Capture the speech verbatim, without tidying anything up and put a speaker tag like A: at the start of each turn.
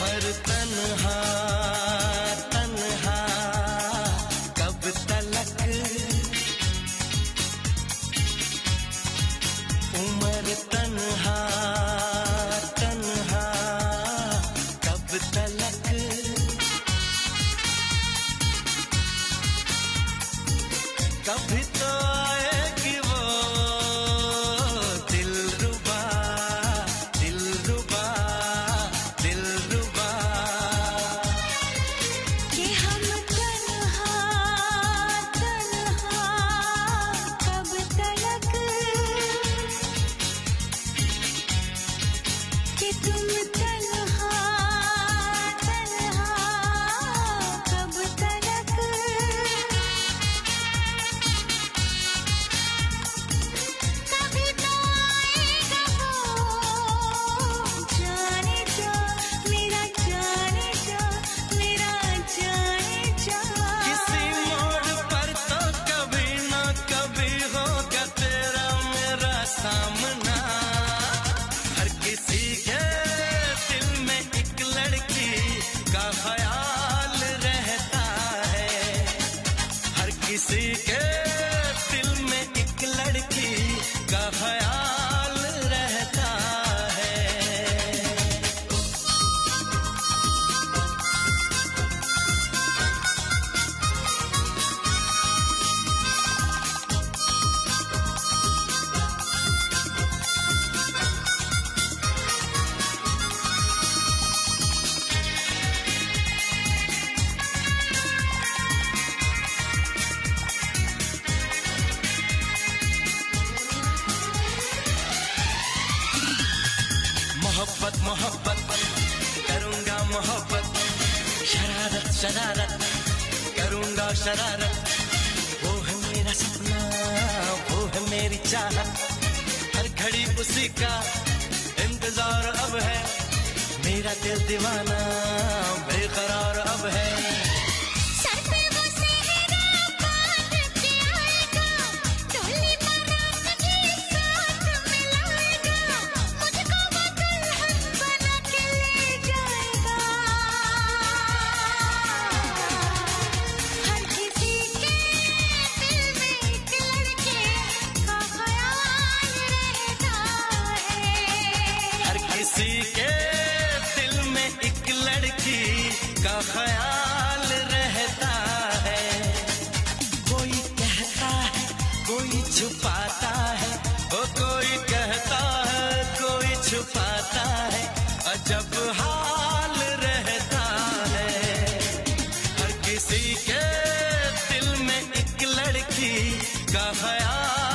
A: सफर तन्हा तन्हा कब तलक, उम्र तन्हा तन्हा कब तलक, कभी तो आएगी वो दिलरुबा दिलरुबा दिलरुबा
B: कि हम तन्हा तन्हा कब तलक, कि तुम तन्हा तन्हा कब तलक, कभी तो आएगा वो जाने जा मेरा जाने जा मेरा जाने जा।
A: किसी मोड़ पर तो कभी ना कभी होगा तेरा मेरा सामना। हर किसी के दिल में एक लड़की का ख्याल रहता है, हर किसी के दिल में एक लड़की का ख्याल रहता है। मोहब्बत मोहब्बत करूंगा मोहब्बत, शरारत शरारत करूंगा शरारत, वो है मेरा सपना वो है मेरी चाहत, हर घड़ी उसी का इंतजार अब है, मेरा दिल दीवाना बेकरार अब है।
B: सर पे वो सेहरा बांध के आएगा, डोली बारात के साथ मिलाएगा, मुझको वो दुल्हन बना के ले जाएगा। हर किसी के दिल में एक लड़के का ख्याल रहता है,
A: हर किसी के दिल में एक लड़की का ख्याल रहता है। कोई कहता है कोई छुपाता है, ओ कोई कहता है कोई छुपाता है, अजब हाल रहता है। हर किसी के दिल में एक लड़की का ख्याल